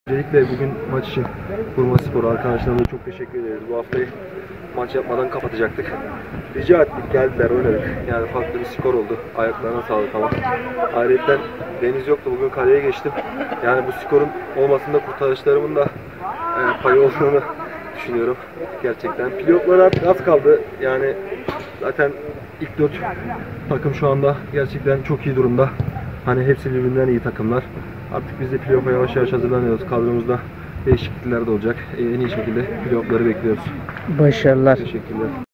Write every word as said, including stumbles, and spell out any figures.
Öncelikle bugün maç için Burmaspor arkadaşlarımıza çok teşekkür ederiz. Bu haftayı maç yapmadan kapatacaktık. Rica ettik, geldiler, oynadık. Yani farklı bir skor oldu. Ayaklarına sağlık ama. Ayrıca Deniz yoktu, bugün kaleye geçtim. Yani bu skorun olmasında kurtarışlarımın da e, payı olduğunu düşünüyorum. Gerçekten. Pilotlara artık az kaldı. Yani zaten ilk dört takım şu anda gerçekten çok iyi durumda. Hani hepsi birbirinden iyi takımlar. Artık biz de playoff'a yavaş yavaş hazırlanıyoruz. Kadromuzda değişiklikler de olacak. En iyi şekilde playoff'ları bekliyoruz. Başarılar. Teşekkürler.